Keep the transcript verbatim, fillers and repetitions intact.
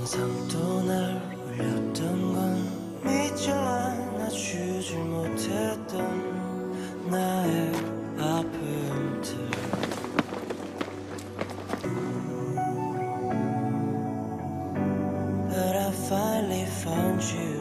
항상 또 날 울렸던 건 믿질 않아주질 못했던 나의 아픔들. But I finally found you.